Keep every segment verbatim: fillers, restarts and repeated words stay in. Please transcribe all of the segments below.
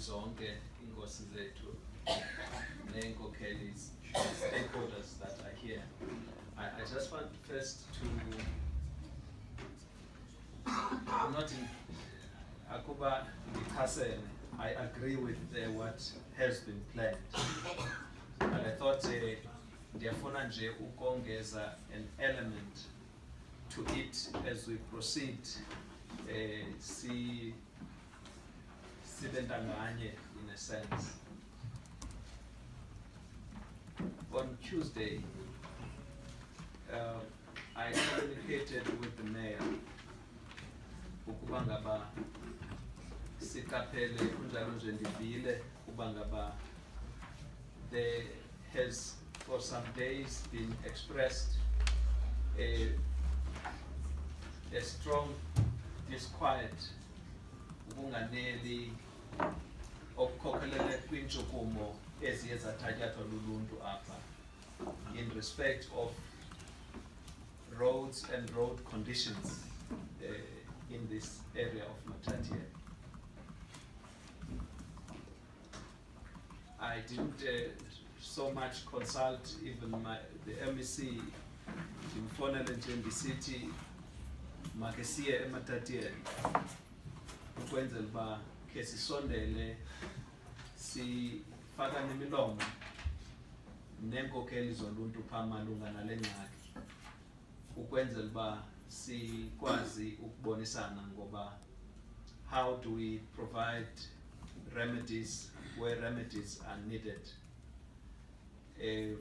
zonke inkosi zethu neenkokheli stakeholders that are here. I, I just want first to, I'm not in, Akuba Mikasene, I agree with uh, what has been planned. But I thought ndiyafuna nje ukongeza an element to it as we proceed. Uh, si sibentanganye in a sense. On Tuesday, uh, I communicated with the mayor. Ukubangaba sikapele kunjalo nje ndivile ukubangaba there has for some days been expressed a, a strong disquiet ukunganeli okukhokhelele kwintshukumo eziye zathatyathwa luluntu apha in respect of roads and road conditions uh, in this area of Matatiele. I didn't uh, so much consult even my, the M E C in Fonel and the city, Makesiye eMatatiele, ukwenzela uba ke sisondele sifaka nemilomo neenkokheli zoluntu phaa malunga nale ngxaki ukwenzela uba sikwazi ukubonisana ngoba how do we provide remedies where remedies are needed. Uh,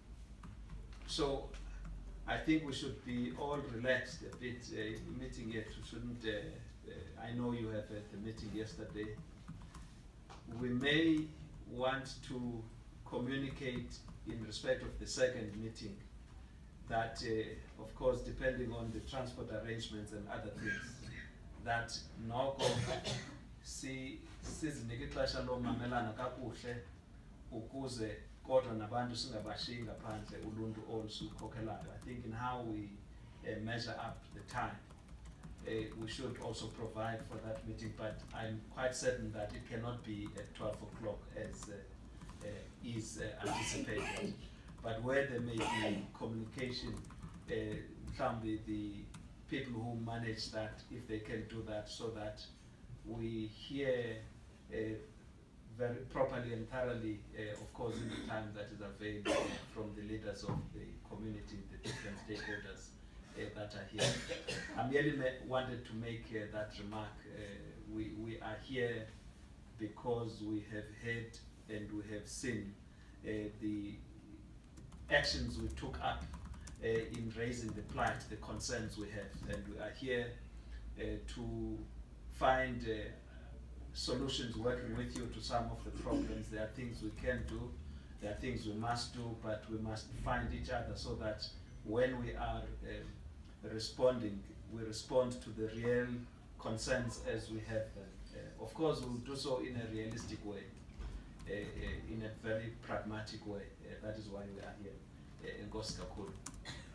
so I think we should be all relaxed a bit. Uh, meeting yet we shouldn't. Uh, uh, I know you have had the meeting yesterday. We may want to communicate in respect of the second meeting that, uh, of course, depending on the transport arrangements and other things, that noko si sizinike ixesha lomamelana kakuhle ukuze kodwa nabantu singabashiyi ngaphandle uluntu olusikhokhelayo. I think in how we uh, measure up the time, uh, we should also provide for that meeting, but I'm quite certain that it cannot be at twelve o'clock as uh, uh, is uh, anticipated. But where there may be communication, uh, probably the people who manage that, if they can do that, so that we hear uh, very properly and thoroughly, uh, of course, in the time that is available from the leaders of the community, the different stakeholders uh, that are here. I merely wanted to make uh, that remark. Uh, we, we are here because we have heard and we have seen uh, the actions we took up uh, in raising the plight, the concerns we have, and we are here uh, to find uh, solutions working with you to some of the problems. There are things we can do, there are things we must do, but we must find each other so that when we are uh, responding, we respond to the real concerns as we have them. Uh, of course, we'll do so in a realistic way, uh, uh, in a very pragmatic way. Uh, that is why we are here in Goskakur.